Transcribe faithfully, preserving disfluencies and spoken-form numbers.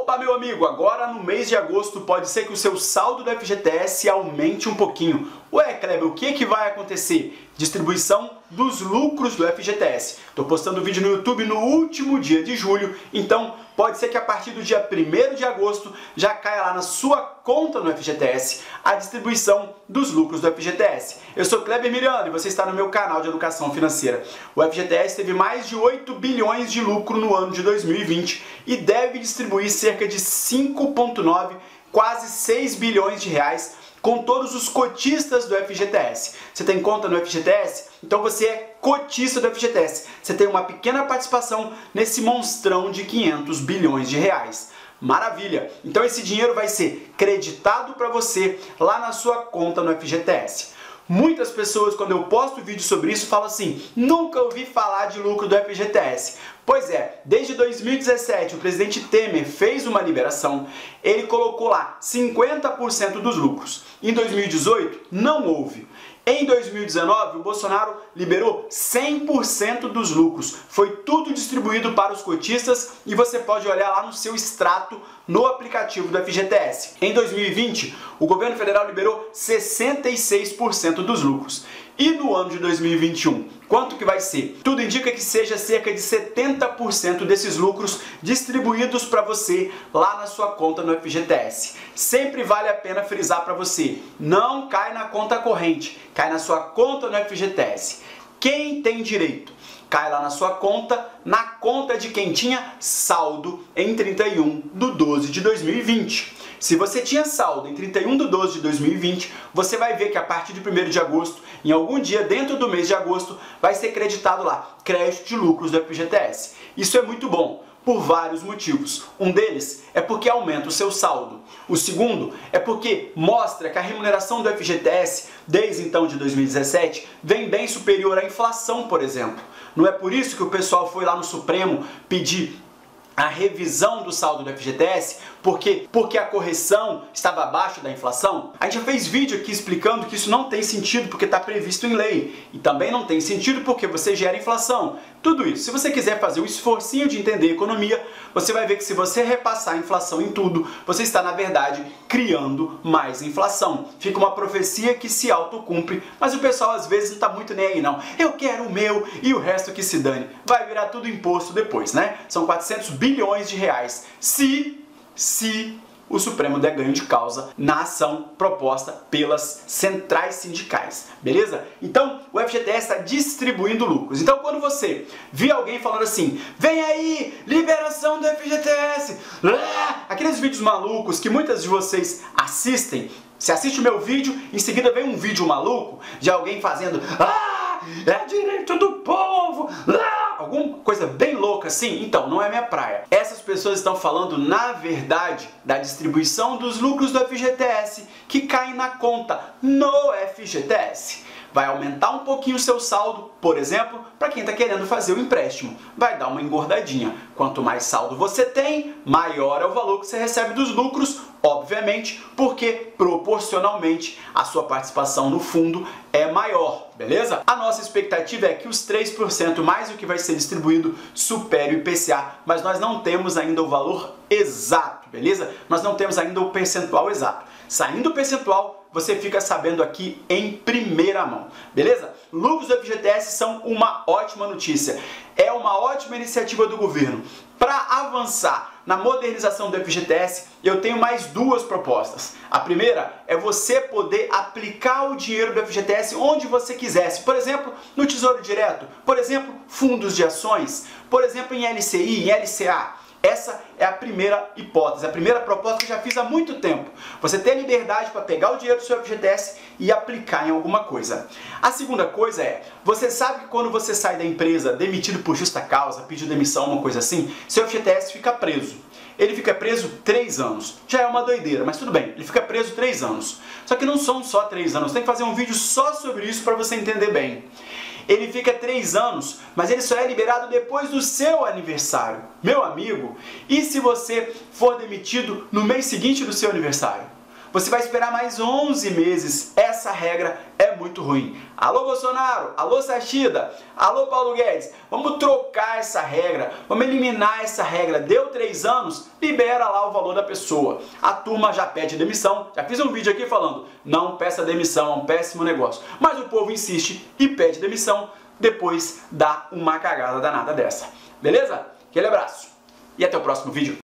Opa, meu amigo, agora no mês de agosto pode ser que o seu saldo do F G T S aumente um pouquinho. Ué, Kleber, o que, que vai acontecer? Distribuição dos lucros do F G T S. Estou postando vídeo no YouTube no último dia de julho, então pode ser que a partir do dia primeiro de agosto já caia lá na sua conta no F G T S a distribuição dos lucros do F G T S. Eu sou Kleber Miranda e você está no meu canal de educação financeira. O F G T S teve mais de oito bilhões de lucro no ano de dois mil e vinte e deve distribuir cerca de cinco vírgula nove, quase seis bilhões de reais com todos os cotistas do F G T S. Você tem conta no F G T S? Então você é cotista do F G T S. Você tem uma pequena participação nesse monstrão de quinhentos bilhões de reais. Maravilha! Então esse dinheiro vai ser creditado para você lá na sua conta no F G T S. Muitas pessoas, quando eu posto vídeo sobre isso, falam assim: nunca ouvi falar de lucro do F G T S. Pois é, desde dois mil e dezessete o presidente Temer fez uma liberação, ele colocou lá cinquenta por cento dos lucros. Em dois mil e dezoito não houve. Em dois mil e dezenove, o Bolsonaro liberou cem por cento dos lucros. Foi tudo distribuído para os cotistas e você pode olhar lá no seu extrato no aplicativo do F G T S. Em dois mil e vinte, o governo federal liberou sessenta e seis por cento dos lucros. E no ano de dois mil e vinte e um, quanto que vai ser? Tudo indica que seja cerca de setenta por cento desses lucros distribuídos para você lá na sua conta no F G T S. Sempre vale a pena frisar para você, não cai na conta corrente, cai na sua conta no F G T S. Quem tem direito? Cai lá na sua conta, na conta de quem tinha saldo em trinta e um de doze de dois mil e vinte. Se você tinha saldo em trinta e um de doze de dois mil e vinte, você vai ver que a partir de primeiro de agosto, em algum dia dentro do mês de agosto, vai ser creditado lá crédito de lucros do F G T S. Isso é muito bom, por vários motivos. Um deles é porque aumenta o seu saldo. O segundo é porque mostra que a remuneração do F G T S, desde então de dois mil e dezessete, vem bem superior à inflação, por exemplo. Não é por isso que o pessoal foi lá no Supremo pedir a revisão do saldo do F G T S, porque, porque a correção estava abaixo da inflação? A gente já fez vídeo aqui explicando que isso não tem sentido porque está previsto em lei. E também não tem sentido porque você gera inflação. Tudo isso. Se você quiser fazer o esforcinho de entender economia, você vai ver que se você repassar a inflação em tudo, você está, na verdade, criando mais inflação. Fica uma profecia que se autocumpre, mas o pessoal às vezes não está muito nem aí não. Eu quero o meu e o resto que se dane. Vai virar tudo imposto depois, né? São quatrocentos bilhões de reais. Se, se o Supremo der ganho de causa na ação proposta pelas centrais sindicais, beleza? Então, o F G T S está distribuindo lucros. Então, quando você vê alguém falando assim, vem aí, liberação do F G T S, aqueles vídeos malucos que muitas de vocês assistem, você assiste o meu vídeo, em seguida vem um vídeo maluco de alguém fazendo, ah, é direito do povo, ah, alguma coisa bem louca assim, então não é minha praia. Essas pessoas estão falando, na verdade, da distribuição dos lucros do F G T S que caem na conta no F G T S. Vai aumentar um pouquinho o seu saldo, por exemplo, para quem está querendo fazer o empréstimo. Vai dar uma engordadinha. Quanto mais saldo você tem, maior é o valor que você recebe dos lucros, obviamente, porque proporcionalmente a sua participação no fundo é maior, beleza? A nossa expectativa é que os três por cento mais o que vai ser distribuído supere o I P C A, mas nós não temos ainda o valor exato, beleza? Nós não temos ainda o percentual exato. Saindo o percentual, você fica sabendo aqui em primeira mão, beleza? Lucros do F G T S são uma ótima notícia, é uma ótima iniciativa do governo. Para avançar na modernização do F G T S, eu tenho mais duas propostas. A primeira é você poder aplicar o dinheiro do F G T S onde você quisesse, por exemplo, no Tesouro Direto, por exemplo, fundos de ações, por exemplo, em L C I, em L C A. Essa é a primeira hipótese, a primeira proposta que eu já fiz há muito tempo. Você ter liberdade para pegar o dinheiro do seu F G T S e aplicar em alguma coisa. A segunda coisa é, você sabe que quando você sai da empresa demitido por justa causa, pediu demissão, uma coisa assim, seu F G T S fica preso. Ele fica preso três anos. Já é uma doideira, mas tudo bem, ele fica preso três anos. Só que não são só três anos, tem que fazer um vídeo só sobre isso para você entender bem. Ele fica três anos, mas ele só é liberado depois do seu aniversário. Meu amigo, e se você for demitido no mês seguinte do seu aniversário? você vai esperar mais onze meses. Essa regra é muito ruim. Alô Bolsonaro, alô Sachida, alô Paulo Guedes, vamos trocar essa regra, vamos eliminar essa regra. Deu três anos, libera lá o valor da pessoa. A turma já pede demissão, já fiz um vídeo aqui falando, não peça demissão, é um péssimo negócio. Mas o povo insiste e pede demissão, depois dá uma cagada danada dessa. Beleza? Aquele abraço e até o próximo vídeo.